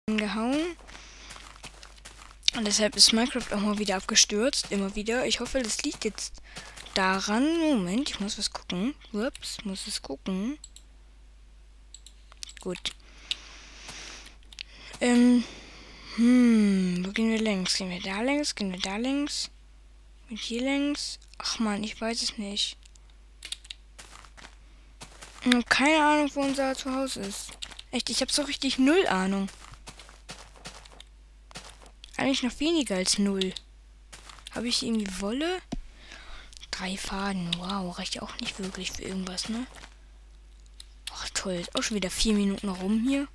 gehauen. Und deshalb ist Minecraft auch mal wieder abgestürzt. Immer wieder. Ich hoffe, das liegt jetzt daran. Moment, ich muss was gucken. Ups, muss es gucken. Gut. Wo gehen wir längs? Gehen wir da längs? Gehen wir da längs? Und hier längs? Ach man, ich weiß es nicht. Keine Ahnung, wo unser Zuhause ist. Echt, ich habe so richtig null Ahnung. Eigentlich noch weniger als 0. Habe ich irgendwie Wolle? 3 Faden. Wow, reicht ja auch nicht wirklich für irgendwas, ne? Ach toll, ist auch schon wieder 4 Minuten rum hier.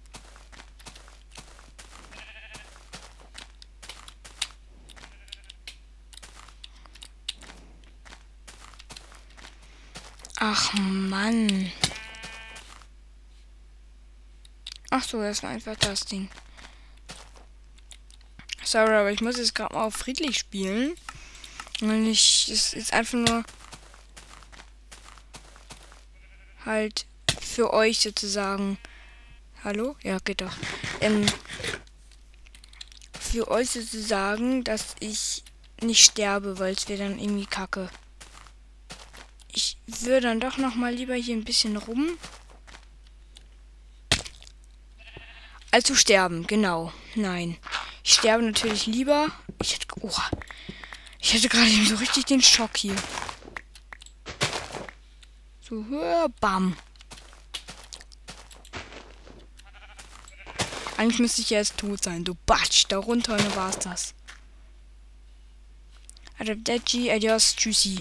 Ach Mann. Ach so, das war einfach das Ding. Sorry, aber ich muss jetzt gerade mal auf friedlich spielen. Und es ist jetzt einfach nur halt für euch sozusagen. Hallo? Ja, geht doch. Für euch sozusagen, dass ich nicht sterbe, weil es wäre dann irgendwie kacke. Ich würde dann doch noch mal lieber hier ein bisschen rum. Als zu sterben, genau. Nein. Ich sterbe natürlich lieber. Ich hatte gerade eben so richtig den Schock hier. So, bam. Eigentlich müsste ich ja jetzt tot sein. Du batsch, da runter und dann war's das. Arrivederci, adios, tschüssi.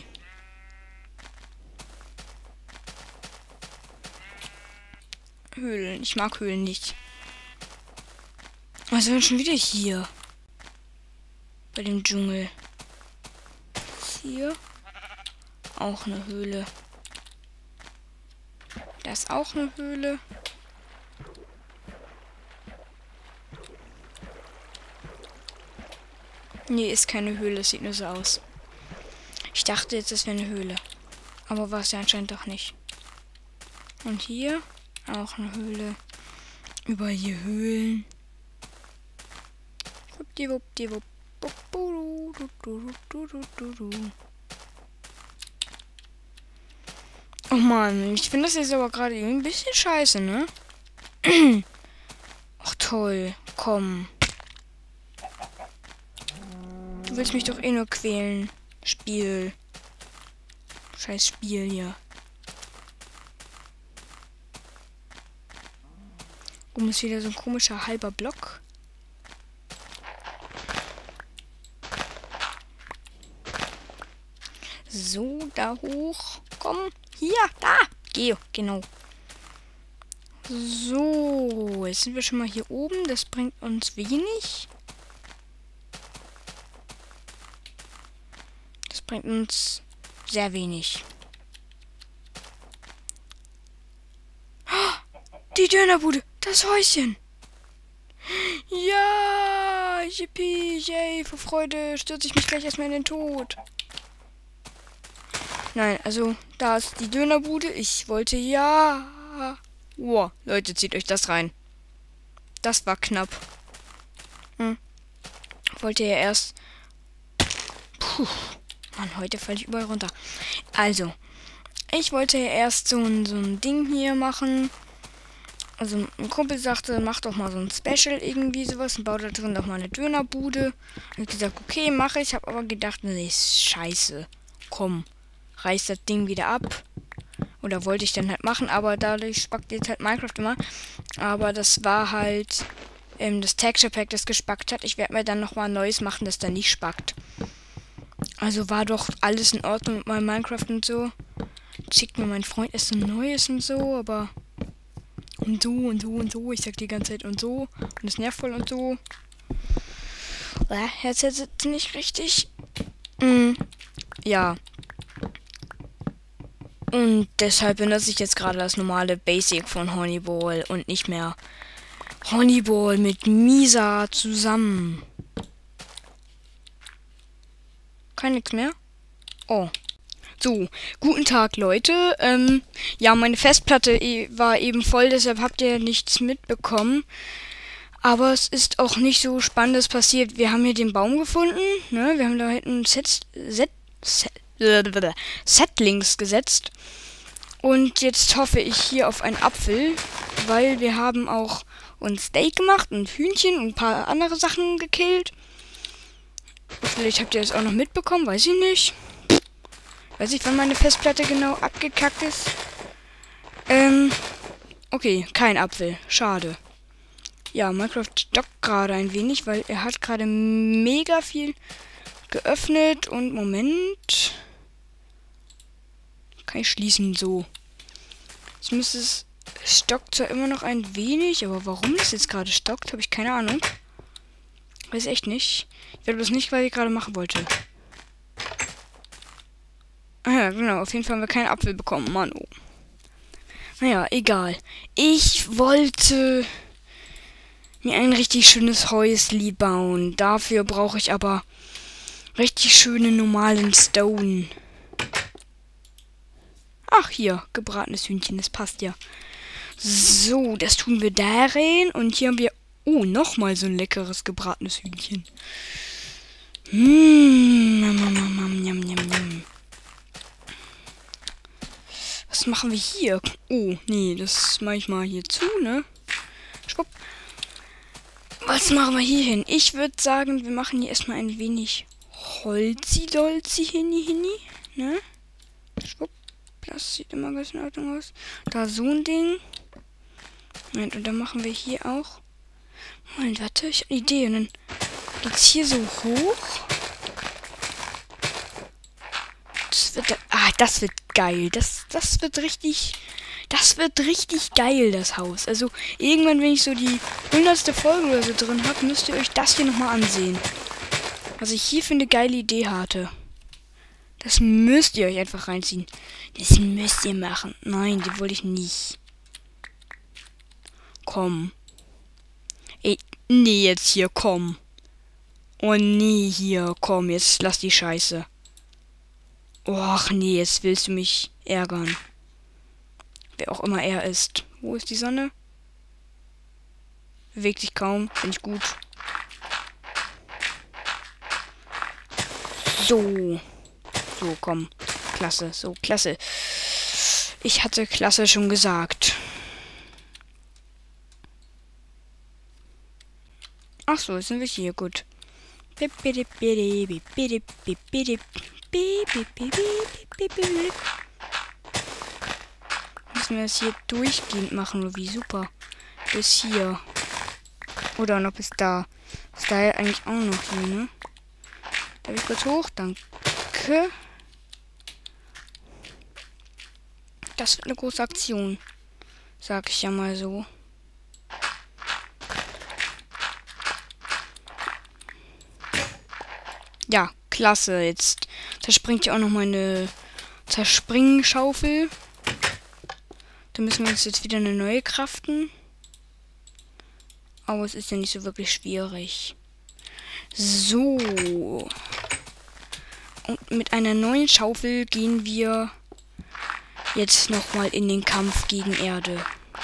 Höhlen. Ich mag Höhlen nicht. Was sind wir schon wieder hier? Bei dem Dschungel. Hier. Auch eine Höhle. Da ist auch eine Höhle. Nee, ist keine Höhle. Es sieht nur so aus. Ich dachte jetzt, das wäre eine Höhle. Aber war es ja anscheinend doch nicht. Und hier auch eine Höhle. Überall hier Höhlen. Oh Mann, ich finde das jetzt aber gerade irgendwie ein bisschen scheiße, ne? Ach toll, komm. Du willst mich doch eh nur quälen. Spiel. Scheiß Spiel hier. Oben ist wieder so ein komischer halber Block. So, da hoch. Komm, hier, da. Geh, genau. So, jetzt sind wir schon mal hier oben. Das bringt uns wenig. Das bringt uns sehr wenig. Die Dönerbude, das Häuschen. Ja, yippie, yay, vor Freude stürze ich mich gleich erstmal in den Tod. Nein, also, da ist die Dönerbude. Ich wollte ja... Wow, Leute, zieht euch das rein. Das war knapp. Wollte ja erst... Puh, Mann, heute falle ich überall runter. Also, ich wollte ja erst so ein Ding hier machen. Also, ein Kumpel sagte, mach doch mal so ein Special irgendwie sowas und bau da drin doch mal eine Dönerbude. Und ich gesagt, okay, mache ich. Hab aber gedacht, nee, scheiße. Komm. Reißt das Ding wieder ab. Oder wollte ich dann halt machen, aber dadurch spackt jetzt halt Minecraft immer. Aber das war halt das Texture Pack, das gespackt hat. Ich werde mir dann nochmal ein neues machen, das dann nicht spackt. Also war doch alles in Ordnung mit meinem Minecraft und so. Schickt mir mein Freund erst ein neues und so, aber und so und so und so. Ich sag die ganze Zeit und so. Und das nervt voll und so. Jetzt sitzt nicht richtig. Ja. Und deshalb benutze ich jetzt gerade das normale Basic von Honeyball und nicht mehr Honeyball mit Misa zusammen. Kein nix mehr? Oh. So, guten Tag, Leute. Ja, meine Festplatte war eben voll, deshalb habt ihr nichts mitbekommen. Aber es ist auch nicht so Spannendes passiert. Wir haben hier den Baum gefunden. Ne? Wir haben da hinten Setlings gesetzt. Und jetzt hoffe ich hier auf einen Apfel. Weil wir haben auch uns Steak gemacht und Hühnchen und ein paar andere Sachen gekillt. Vielleicht habt ihr das auch noch mitbekommen. Weiß ich nicht. Weiß ich, wann meine Festplatte genau abgekackt ist. Okay, kein Apfel. Schade. Ja, Minecraft stockt gerade ein wenig, weil er hat gerade mega viel geöffnet. Und Moment. Kann ich schließen, so. Jetzt müsste es... Stockt zwar immer noch ein wenig, aber warum es jetzt gerade stockt, habe ich keine Ahnung. Weiß echt nicht. Ich werde das nicht, was ich gerade machen wollte. Ah ja, genau. Auf jeden Fall haben wir keinen Apfel bekommen. Mann, oh. Naja, egal. Ich wollte mir ein richtig schönes Häusli bauen. Dafür brauche ich aber richtig schöne normalen Stone. Ach, hier, gebratenes Hühnchen, das passt ja. So, das tun wir darin. Und hier haben wir, oh, nochmal so ein leckeres gebratenes Hühnchen. Was machen wir hier? Oh, nee, das mache ich mal hier zu, ne? Schwupp. Was machen wir hier hin? Ich würde sagen, wir machen hier erstmal ein wenig Holzi-Dolzi hinni, ne? Schwupp. Das sieht immer ganz in Ordnung aus. Da so ein Ding. Moment, und dann machen wir hier auch. Moment, warte, ich habe eine Idee. Und dann geht's hier so hoch. Das wird geil. Das wird richtig. Das wird richtig geil, das Haus. Also irgendwann, wenn ich so die 100. Folge oder so drin habe, müsst ihr euch das hier nochmal ansehen. Was ich hier für eine geile Idee hatte. Das müsst ihr euch einfach reinziehen. Das müsst ihr machen. Nein, die wollte ich nicht. Komm. Ey, nee, jetzt hier, komm. Oh nee, hier, komm, jetzt lass die Scheiße. Och nee, jetzt willst du mich ärgern. Wer auch immer er ist. Wo ist die Sonne? Bewegt sich kaum, finde ich gut. So. So, komm. Klasse, so, klasse. Ich hatte klasse schon gesagt. Ach so, jetzt sind wir hier, gut. Müssen wir das hier durchgehend machen, oder wie? Super. Bis hier. Oder noch bis da. Bis da ja eigentlich auch noch hier, ne? Darf ich kurz hoch? Danke. Das wird eine große Aktion. Sag ich ja mal so. Ja, klasse. Jetzt zerspringt ja auch noch meine Zerspringenschaufel. Da müssen wir uns jetzt wieder eine neue craften. Aber es ist ja nicht so wirklich schwierig. So. Und mit einer neuen Schaufel gehen wir jetzt nochmal in den Kampf gegen Erde.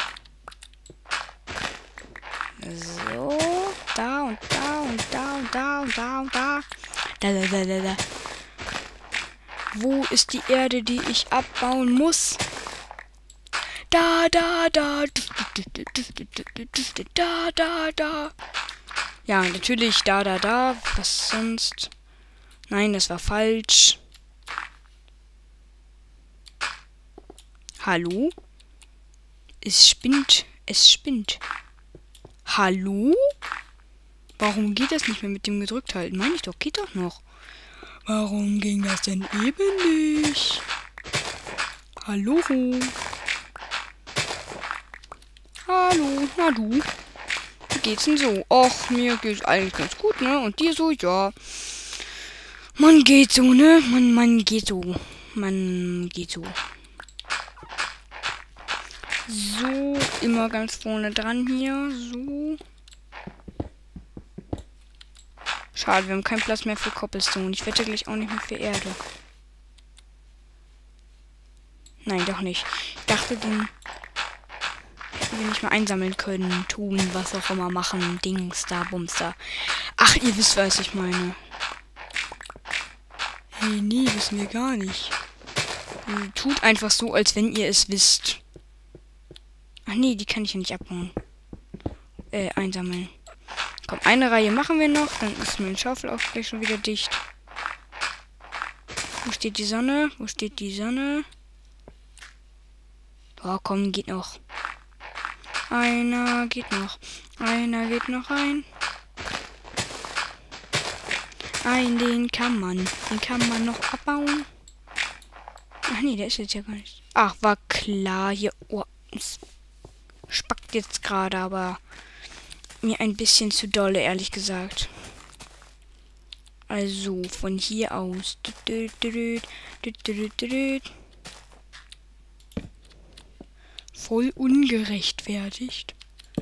So. Da und da und da und da und da und da. Da. Wo ist die Erde, die ich abbauen muss? Da. Da. Ja, natürlich da. Was sonst? Nein, das war falsch. Hallo? Es spinnt. Hallo? Warum geht das nicht mehr mit dem gedrückt halten? Meine ich doch, geht doch noch. Warum ging das denn eben nicht? Hallo? Hallo, na du? Wie geht's denn so? Och, mir geht's eigentlich ganz gut, ne? Und dir so? Ja. Man geht so, ne? Man geht so. So, immer ganz vorne dran hier. So. Schade, wir haben keinen Platz mehr für Cobblestone. Ich wette gleich auch nicht mehr für Erde. Nein, doch nicht. Ich dachte, den die wir nicht mehr einsammeln können, tun, was auch immer machen, Dings da, Bums da. Ach, ihr wisst, was ich meine. Hey, nee, wissen wir gar nicht. Tut einfach so, als wenn ihr es wisst. Ach nee, die kann ich ja nicht abbauen. Einsammeln. Komm, eine Reihe machen wir noch, dann ist mein Schaufel auch gleich schon wieder dicht. Wo steht die Sonne? Wo steht die Sonne? Oh, komm, geht noch. Einer geht noch. Einer geht noch rein. Den kann man noch abbauen. Ach nee, der ist jetzt ja gar nicht. Ach, war klar hier. Oh, es spackt jetzt gerade, aber mir ein bisschen zu dolle, ehrlich gesagt. Also, von hier aus. Voll ungerechtfertigt.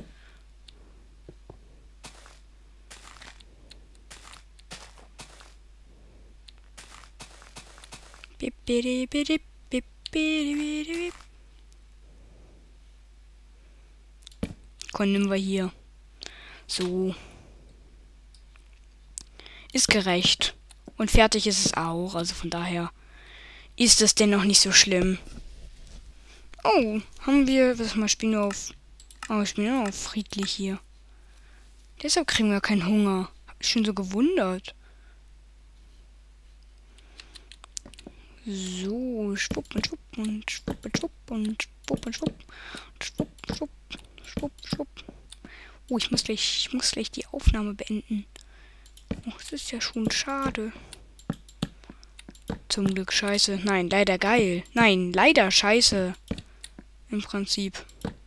Komm, nehmen wir hier. So. Ist gerecht. Und fertig ist es auch. Also von daher ist das denn noch nicht so schlimm. Oh, haben wir... Was mal spielen wir auf... Oh, wir spielen auch auf friedlich hier. Deshalb kriegen wir keinen Hunger. Hab ich schon so gewundert. So, schwupp und schwupp und schwupp und schwupp und schwupp und schwupp. Schwupp, schwupp, schwupp, schwupp. Oh, ich muss gleich die Aufnahme beenden. Oh, das ist ja schon schade. Zum Glück scheiße. Nein, leider geil. Nein, leider scheiße. Im Prinzip.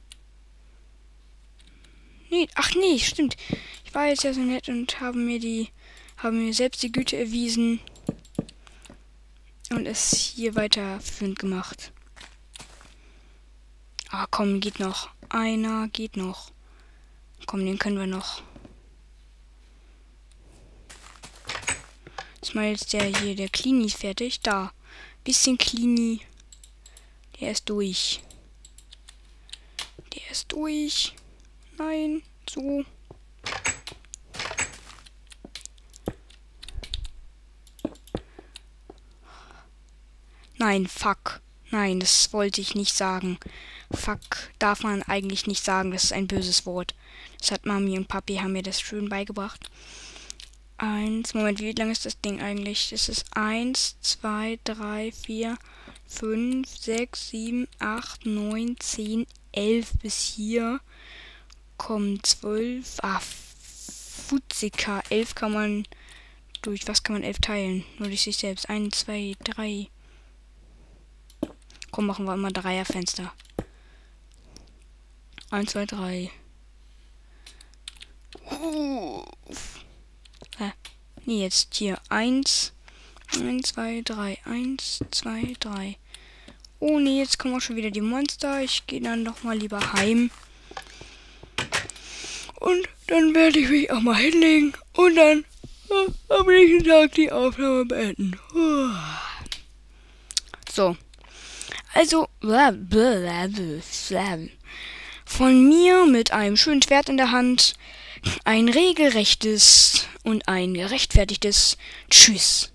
Nee, ach nee, stimmt. Ich war jetzt ja so nett und haben mir selbst die Güte erwiesen. Und es hier weiterführend gemacht. Ah, komm, geht noch. Einer geht noch. Komm, den können wir noch. Ist mal jetzt der Cleanie ist fertig. Da. Bisschen Cleanie. Der ist durch. Der ist durch. Nein. So. Nein, fuck. Nein, das wollte ich nicht sagen. Fuck darf man eigentlich nicht sagen. Das ist ein böses Wort. Das hat Mami und Papi haben mir das schön beigebracht. Moment, wie lang ist das Ding eigentlich? Das ist 1, 2, 3, 4, 5, 6, 7, 8, 9, 10, 11 bis hier. Kommen 12. Ah, Futzika. 11 kann man durch. Was kann man 11 teilen? Nur durch sich selbst. 1, 2, 3. Komm, machen wir immer Dreierfenster. 1, 2, 3. Nee, jetzt hier 1, 2, 3. 1, 2, 3. Oh nee, jetzt kommen auch schon wieder die Monster. Ich gehe dann doch mal lieber heim. Und dann werde ich mich auch mal hinlegen. Und dann am nächsten Tag die Aufnahme beenden. So. Also, von mir mit einem schönen Schwert in der Hand ein regelrechtes und ein gerechtfertigtes Tschüss.